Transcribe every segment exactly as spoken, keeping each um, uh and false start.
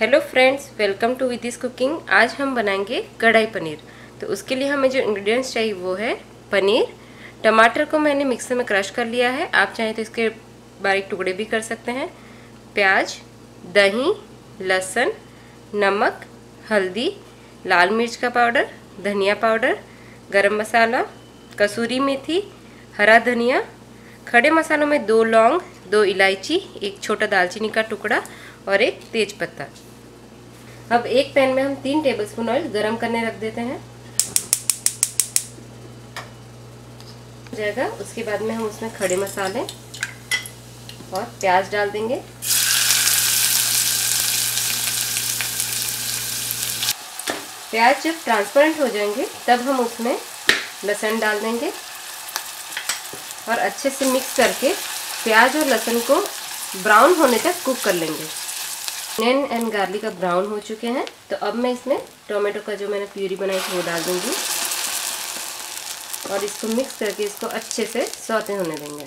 Hello friends, welcome to विदिस cooking. आज हम बनाएंगे कढ़ाई पनीर। तो उसके लिए हमें जो इंग्रेडिएंट्स चाहिए वो है पनीर। टमाटर को मैंने मिक्सर में क्रश कर लिया है, आप चाहें तो इसके बारीक टुकड़े भी कर सकते हैं। प्याज, दही, लहसुन, नमक, हल्दी, लाल मिर्च का पाउडर, धनिया पाउडर, गरम मसाला, कसूरी मेथी, हरा धनिया। खड़े मसालों में दो लौंग, दो इलायची, एक छोटा दालचीनी का टुकड़ा और एक तेज पत्ता। अब एक पैन में हम तीन टेबलस्पून ऑयल गरम करने रख देते हैं। हो जाएगा, उसके बाद में हम उसमें खड़े मसाले और प्याज डाल देंगे। प्याज जब ट्रांसपेरेंट हो जाएंगे तब हम उसमें लहसुन डाल देंगे और अच्छे से मिक्स करके प्याज और लहसुन को ब्राउन होने तक कुक कर लेंगे। अनियन एंड गार्लिक अब ब्राउन हो चुके हैं, तो अब मैं इसमें टोमेटो का जो मैंने प्यूरी बनाई थी वो डाल दूंगी और इसको मिक्स करके इसको अच्छे से सौते होने देंगे।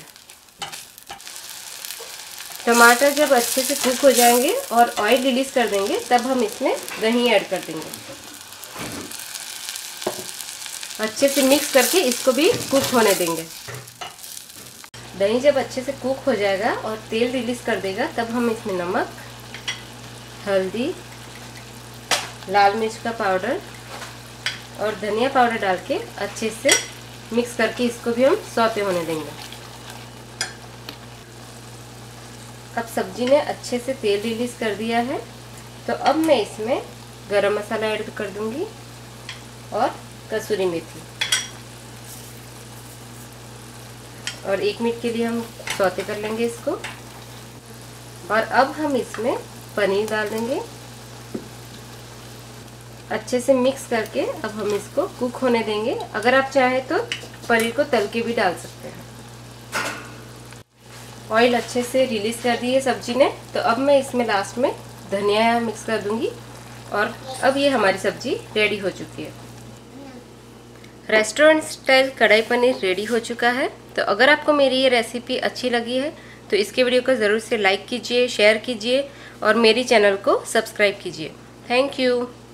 टमाटर जब अच्छे से कुक हो जाएंगे और ऑयल रिलीज कर देंगे तब हम इसमें दही ऐड कर देंगे। अच्छे से मिक्स करके इसको भी कुक होने देंगे। दही जब अच्छे से कुक हो जाएगा और तेल रिलीज कर देगा तब हम इसमें नमक, हल्दी, लाल मिर्च का पाउडर और धनिया पाउडर डाल के अच्छे से मिक्स करके इसको भी हम सौते होने देंगे। अब सब्जी ने अच्छे से तेल रिलीज कर दिया है, तो अब मैं इसमें गरम मसाला ऐड कर दूंगी और कसूरी मेथी और एक मिनट के लिए हम सौते कर लेंगे इसको। और अब हम इसमें पनीर डाल देंगे। अच्छे से मिक्स करके अब हम इसको कुक होने देंगे। अगर आप चाहें तो पनीर को तल के भी डाल सकते हैं। ऑयल अच्छे से रिलीज कर दी है सब्जी ने, तो अब मैं इसमें लास्ट में धनिया मिक्स कर दूंगी और अब ये हमारी सब्जी रेडी हो चुकी है। रेस्टोरेंट स्टाइल कढ़ाई पनीर रेडी हो चुका है। तो अगर आपको मेरी ये रेसिपी अच्छी लगी है तो इसके वीडियो को ज़रूर से लाइक कीजिए, शेयर कीजिए और मेरी चैनल को सब्सक्राइब कीजिए। Thank you.